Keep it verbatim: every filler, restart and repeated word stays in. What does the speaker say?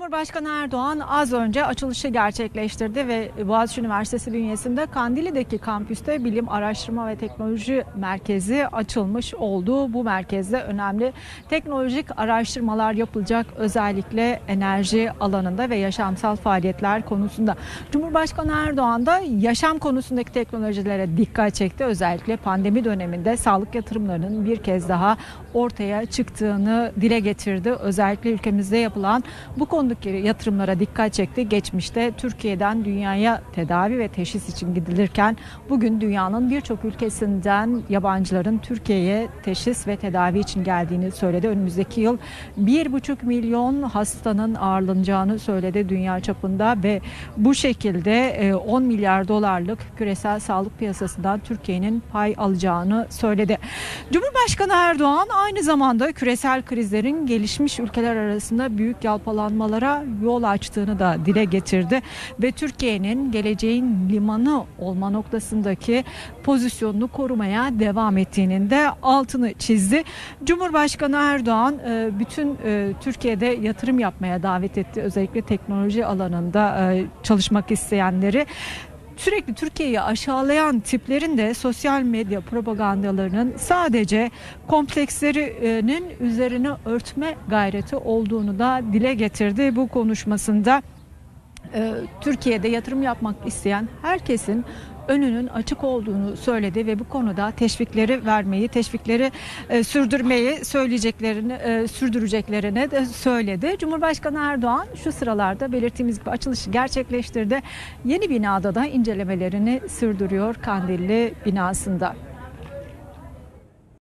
Cumhurbaşkanı Erdoğan az önce açılışı gerçekleştirdi ve Boğaziçi Üniversitesi bünyesinde Kandilli'deki kampüste Bilim Araştırma ve Teknoloji Merkezi açılmış oldu. Bu merkezde önemli teknolojik araştırmalar yapılacak, özellikle enerji alanında ve yaşamsal faaliyetler konusunda. Cumhurbaşkanı Erdoğan da yaşam konusundaki teknolojilere dikkat çekti. Özellikle pandemi döneminde sağlık yatırımlarının bir kez daha ortaya çıktığını dile getirdi. Özellikle ülkemizde yapılan bu konudaki yatırımlara dikkat çekti. Geçmişte Türkiye'den dünyaya tedavi ve teşhis için gidilirken bugün dünyanın birçok ülkesinden yabancıların Türkiye'ye teşhis ve tedavi için geldiğini söyledi. Önümüzdeki yıl bir buçuk milyon hastanın ağırlanacağını söyledi dünya çapında ve bu şekilde on milyar dolarlık küresel sağlık piyasasından Türkiye'nin pay alacağını söyledi. Cumhurbaşkanı Erdoğan aynı zamanda küresel krizlerin gelişmiş ülkeler arasında büyük yalpalanmalara yol açtığını da dile getirdi ve Türkiye'nin geleceğin limanı olma noktasındaki pozisyonunu korumaya devam ettiğinin de altını çizdi. Cumhurbaşkanı Erdoğan bütün Türkiye'de yatırım yapmaya davet etti. Özellikle teknoloji alanında çalışmak isteyenleri. Sürekli Türkiye'yi aşağılayan tiplerin de sosyal medya propagandalarının sadece komplekslerinin üzerine örtme gayreti olduğunu da dile getirdi. Bu konuşmasında e, Türkiye'de yatırım yapmak isteyen herkesin önünün açık olduğunu söyledi ve bu konuda teşvikleri vermeyi, teşvikleri e, sürdürmeyi söyleyeceklerini, e, sürdüreceklerini de söyledi. Cumhurbaşkanı Erdoğan şu sıralarda belirttiğimiz gibi açılışı gerçekleştirdi. Yeni binada da incelemelerini sürdürüyor Kandilli binasında.